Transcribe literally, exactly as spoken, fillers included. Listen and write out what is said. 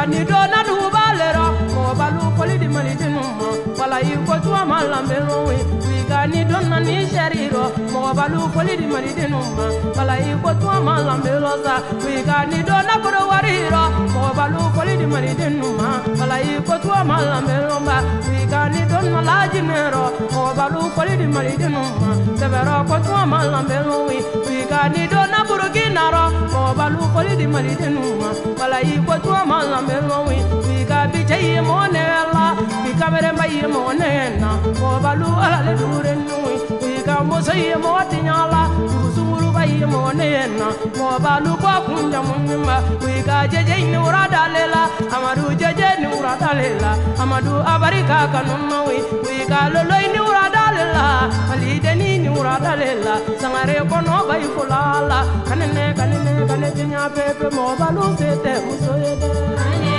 ni dona du balero mo balu koli di mali dinuma wala yi ko tuwa malambelo wi wi ga ni dona ni shariro mo balu koli di mali dinuma wala yi ko tuwa malambelo sa wi ga ni dona ko wariro mo balu koli di mali dinuma wala yi ko tuwa malambelo ba wi ga ni dona la jinero mo balu koli di mali dinuma severo ko tuwa malambelo wi wi ga ni dona burginaro mo balu koli di mali dinuma wala yi ko tuwa malambelo wi wi ga bi jaye mo nela bi kamere maye mo nena mo balu ala le dure nui wi ga mo saye mo tinyala sunguru baye mo nena mo balu ko kunja munma wi ga jeje ni urada lela amadu jeje ni urada lela amadu abarika kanuma wi wi ga lolo ni urada lela ali deni ni urada lela sangare ko no bayi fulala kanene kanene kanene nya pepe mo balu sete musoyede